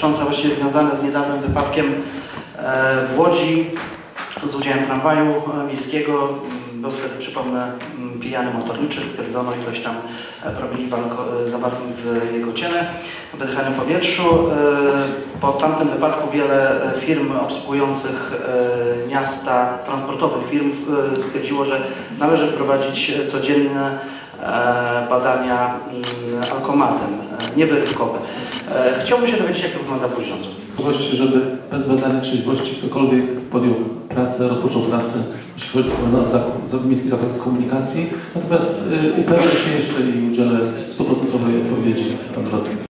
dotycząca właściwie związane z niedawnym wypadkiem w Łodzi z udziałem tramwaju miejskiego. Był wtedy, przypomnę, pijany motorniczy, stwierdzono ilość tam promili zawartych w jego ciele, w wydychanym powietrzu. Po tamtym wypadku wiele firm obsługujących miasta, transportowych firm stwierdziło, że należy wprowadzić codzienne badania alkomatem, niewyrywkowe. Chciałbym się dowiedzieć, jak to wygląda w Grudziądzu. Możliwości, żeby bez badania trzeźwości ktokolwiek podjął pracę, rozpoczął pracę, jeśli chodzi o Miejski Zakład Komunikacji. Natomiast upewnię się jeszcze i udzielę 100% odpowiedzi.